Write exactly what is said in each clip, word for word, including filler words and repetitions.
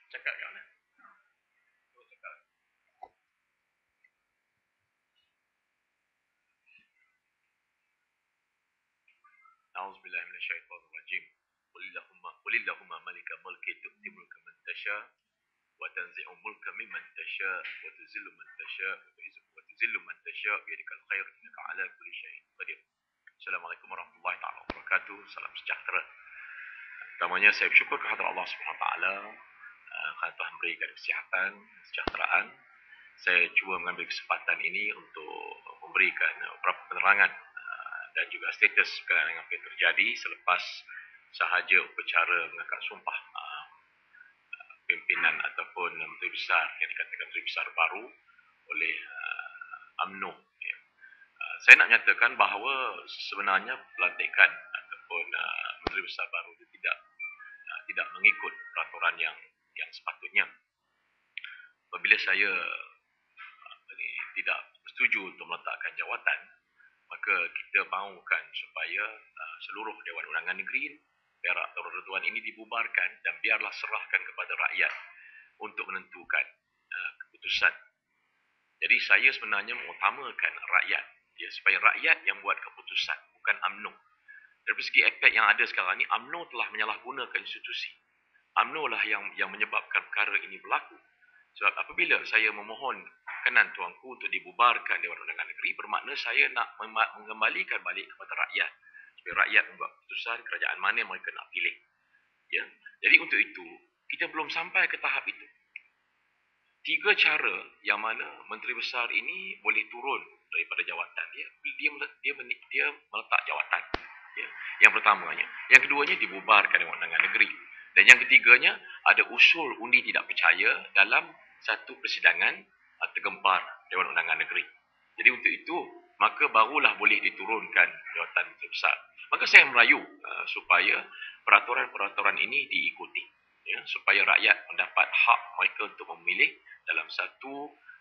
Cakap kat mana? Oh, cakap. A'udzubillahi minasyaitonir rajim. Qulillahumma qulillahumma malika mulki tu'ti mulka man tasha wa tanzi'u mulka mimman tasha wa tuzillu man tasha wa tuzillu man tasha bi yadikal khair innaka 'ala kulli syai'in qadir. Assalamualaikum warahmatullahi taala wabarakatuh. Salam sejahtera. Pertamanya saya bersyukur kepada Allah Subhanahu Wa Taala kerana Tuhan berikan kesihatan, kesejahteraan. Saya cuba mengambil kesempatan ini untuk memberikan beberapa penerangan dan juga status perkara yang akan terjadi selepas sahaja upacara mengangkat sumpah uh, pimpinan ataupun Menteri Besar yang dikatakan Menteri Besar baru oleh uh, UMNO. Ya. Uh, saya nak nyatakan bahawa sebenarnya pelantikan ataupun uh, Menteri Besar baru itu tidak uh, tidak mengikut peraturan yang yang sepatutnya. Apabila saya uh, tidak setuju untuk meletakkan jawatan, maka kita mahukan supaya uh, seluruh Dewan Undangan Negeri, Perak Darul Ridwan ini dibubarkan dan biarlah serahkan kepada rakyat untuk menentukan uh, keputusan. Jadi saya sebenarnya mengutamakan rakyat, ya, supaya rakyat yang buat keputusan, bukan UMNO. Dari segi efek yang ada sekarang ini, UMNO telah menyalahgunakan institusi. UMNO lah yang yang menyebabkan perkara ini berlaku. Sebab apabila saya memohon kenan tuanku untuk dibubarkan Dewan Undangan Negeri, bermakna saya nak mengembalikan balik kepada rakyat. Supaya rakyat membuat keputusan kerajaan mana mereka nak pilih. Ya. Jadi untuk itu, kita belum sampai ke tahap itu. Tiga cara yang mana Menteri Besar ini boleh turun daripada jawatan dia. Dia, dia, dia meletak jawatan. Ya. Yang pertamanya. Yang keduanya, dibubarkan Dewan Undangan Negeri. Dan yang ketiganya, ada usul undi tidak percaya dalam satu persidangan tergempar Dewan Undangan Negeri. Jadi untuk itu, maka barulah boleh diturunkan jawatan Menteri Besar. Maka saya merayu uh, supaya peraturan-peraturan ini diikuti. Ya, supaya rakyat mendapat hak mereka untuk memilih dalam satu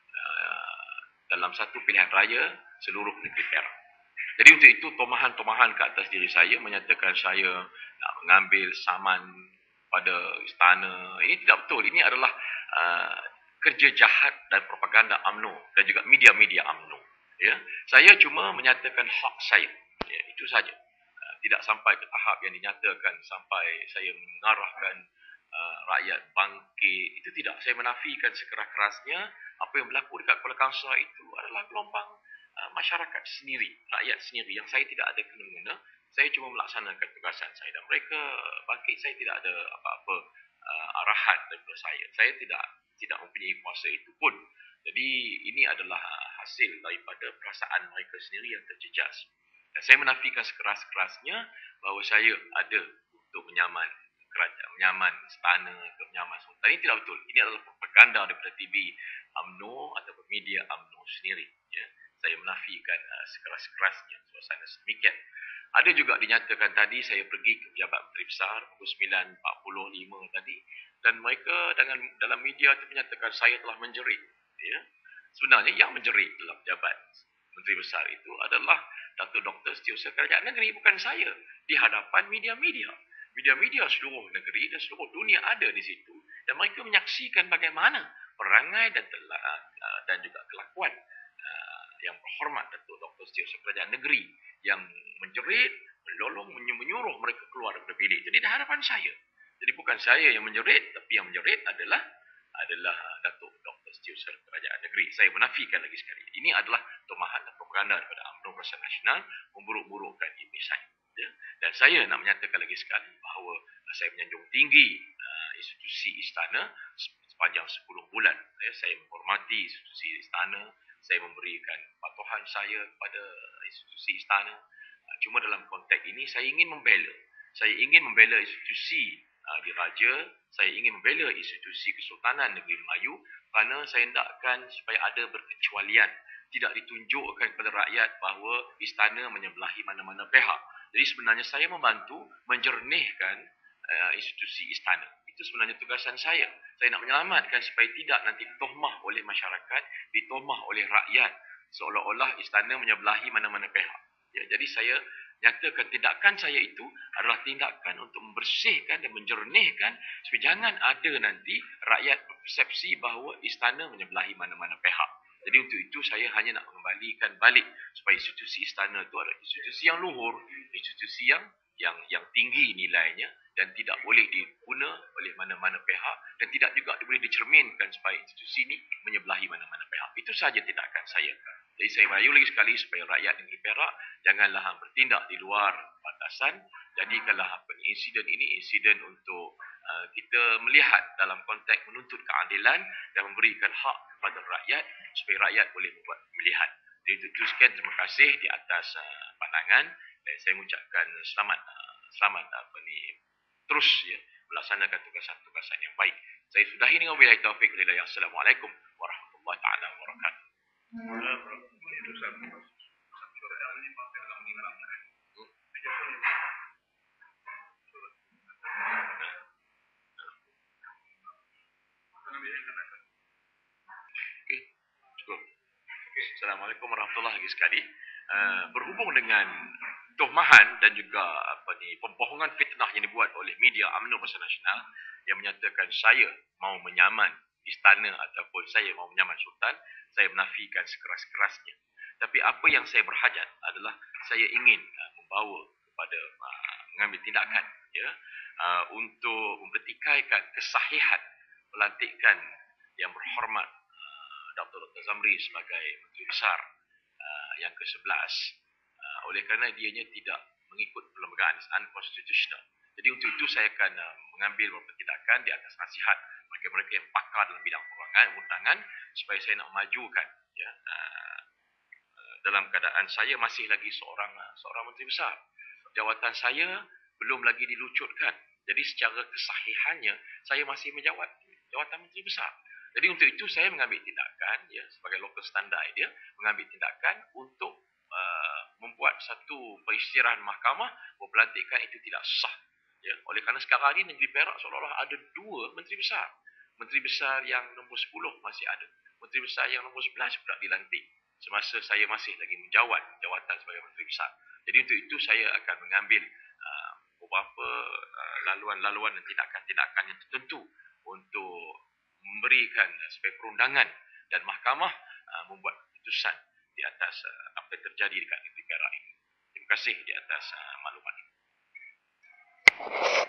uh, dalam satu pilihan raya seluruh negeri Perak. Jadi untuk itu, tomahan-tomahan ke atas diri saya menyatakan saya nak mengambil saman pada istana. Ini tidak betul. Ini adalah uh, kerja jahat dan propaganda UMNO dan juga media-media UMNO. Ya, saya cuma menyatakan hak saya. Ya, itu saja. Uh, tidak sampai ke tahap yang dinyatakan sampai saya mengarahkan uh, rakyat bangkit. Itu tidak. Saya menafikan sekeras-kerasnya apa yang berlaku dekat Kuala Kangsar itu adalah gelombang uh, masyarakat sendiri, rakyat sendiri yang saya tidak ada kena-mengena. Saya cuma melaksanakan tugasan saya dan mereka bangkit. Saya tidak ada apa-apa uh, arahan daripada saya. Saya tidak tidak mempunyai kuasa itu pun. Jadi ini adalah hasil daripada perasaan mereka sendiri yang terjejas. Dan saya menafikan sekeras-kerasnya bahawa saya ada untuk menyaman kerajaan, menyaman istana, untuk menyaman sultan. Ini tidak betul. Ini adalah propaganda daripada T V UMNO ataupun media UMNO sendiri. Ya. Saya menafikan uh, sekeras-kerasnya suasana sedemikian. Ada juga dinyatakan tadi saya pergi ke pejabat Menteri Besar pukul sembilan empat puluh lima tadi dan mereka dengan dalam media itu menyatakan saya telah menjerit. Ya. Sebenarnya yang menjerit dalam pejabat Menteri Besar itu adalah Datuk Doktor Setiausaha Kerajaan Negeri, bukan saya, di hadapan media-media. Media-media seluruh negeri dan seluruh dunia ada di situ dan mereka menyaksikan bagaimana perangai dan telah, dan juga kelakuan yang berhormat Datuk Doktor Setiausaha Kerajaan Negeri yang menjerit, melolong, menyuruh mereka keluar daripada bilik. Jadi di hadapan saya. Jadi bukan saya yang menjerit, tapi yang menjerit adalah adalah Datuk Doktor Setiausaha Kerajaan Negeri. Saya menafikan lagi sekali. Ini adalah tomahan dan propaganda daripada UMNO Barisan Nasional memburuk-burukkan imej saya. Ya. Dan saya nak menyatakan lagi sekali bahawa saya menyanjung tinggi uh, institusi istana sepanjang sepuluh bulan. Ya. Saya menghormati institusi istana. Saya memberikan patuhan saya kepada institusi istana. Cuma dalam konteks ini, saya ingin membela. Saya ingin membela institusi uh, diraja. Saya ingin membela institusi Kesultanan Negeri Melayu kerana saya hendakkan supaya ada berkecualian. Tidak ditunjukkan kepada rakyat bahawa istana menyebelahi mana-mana pihak. Jadi sebenarnya saya membantu menjernihkan uh, institusi istana. Itu sebenarnya tugasan saya. Saya nak menyelamatkan supaya tidak nanti ditohmah oleh masyarakat, ditohmah oleh rakyat seolah-olah istana menyebelahi mana-mana pihak. Ya, jadi saya Nyatakan tindakan saya itu adalah tindakan untuk membersihkan dan menjernihkan supaya jangan ada nanti rakyat berpersepsi bahawa istana menyebelahi mana-mana pihak. Jadi untuk itu saya hanya nak mengembalikan balik supaya institusi istana itu adalah institusi yang luhur, institusi yang yang yang tinggi nilainya dan tidak boleh diguna oleh mana-mana pihak dan tidak juga boleh dicerminkan supaya institusi ini menyebelahi mana-mana pihak. Itu saja tindakan saya. Jadi saya merayu lagi sekali supaya rakyat negeri Perak janganlah bertindak di luar batasan. Jadikanlah insiden ini insiden untuk uh, kita melihat dalam konteks menuntut keadilan dan memberikan hak kepada rakyat supaya rakyat boleh membuat pemilihan. Jadi itu sekian, terima kasih di atas uh, pandangan dan saya mengucapkan selamat uh, selamat apa ni terus ya melaksanakan tugasan-tugasan yang baik. Saya sudahi dengan wabillahi taufik wal hidayah. Assalamualaikum warahmatullahi taala wabarakatuh. Assalamualaikum warahmatullahi wabarakatuh sekali. Uh, berhubung dengan tuhmahan dan juga apa ni pembohongan fitnah yang dibuat oleh media UMNO Barisan Nasional yang menyatakan saya mau menyaman istana ataupun saya mau menyaman sultan, saya menafikan sekeras-kerasnya. Tapi apa yang saya berhajat adalah saya ingin uh, membawa kepada uh, mengambil tindakan ya uh, untuk mempertikaikan kesahihan pelantikan yang berhormat Doktor Doktor Zamri sebagai Menteri Besar uh, yang ke sebelas uh, oleh kerana dianya tidak mengikut perlembagaan unconstitutional. Jadi untuk itu saya akan uh, mengambil beberapa tindakan di atas nasihat bagi mereka yang pakar dalam bidang perundangan supaya saya nak memajukan ya uh, uh, dalam keadaan saya masih lagi seorang uh, seorang Menteri Besar. Jawatan saya belum lagi dilucutkan. Jadi secara kesahihannya saya masih menjawat jawatan Menteri Besar. Jadi untuk itu saya mengambil tindakan ya sebagai local standard dia mengambil tindakan untuk uh, membuat satu perisytiharan mahkamah bahawa pelantikan itu tidak sah ya oleh kerana sekarang ini negeri Perak seolah-olah ada dua menteri besar. Menteri besar yang nombor sepuluh masih ada. Menteri besar yang nombor sebelas pula dilantik semasa saya masih lagi menjawat jawatan sebagai menteri besar. Jadi untuk itu saya akan mengambil uh, beberapa uh, laluan-laluan dan tindakan-tindakan yang tertentu untuk memberikan supaya perundangan dan mahkamah uh, membuat keputusan di atas uh, apa yang terjadi dekat negeri Perak ini. Terima kasih di atas uh, maklumat ini.